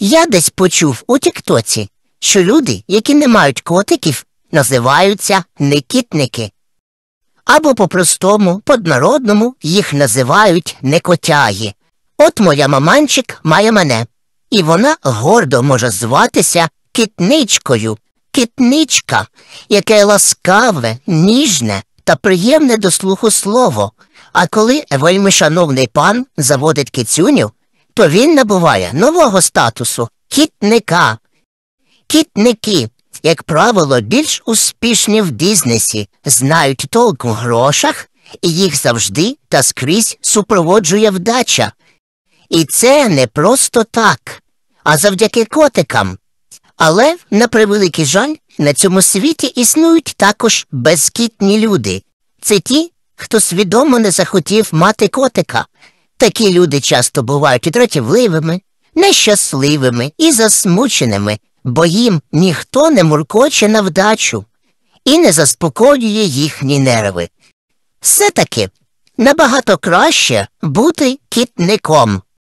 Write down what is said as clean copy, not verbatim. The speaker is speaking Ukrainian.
Я десь почув у тіктоці, що люди, які не мають котиків, називаються некітники. Або по-простому, по-народному їх називають некотяги. От моя маманчик має мене, і вона гордо може зватися кітничкою. Кітничка, яке ласкаве, ніжне та приємне до слуху слово. А коли вельмишановний пан заводить кицюню, то він набуває нового статусу – кітника. Кітники, як правило, більш успішні в бізнесі, знають толк в грошах, і їх завжди та скрізь супроводжує вдача. І це не просто так, а завдяки котикам. Але, на превеликий жаль, на цьому світі існують також безкітні люди. Це ті, хто свідомо не захотів мати котика. Такі люди часто бувають дратівливими, нещасливими і засмученими, бо їм ніхто не муркоче на вдачу і не заспокоює їхні нерви. Все-таки набагато краще бути кітником.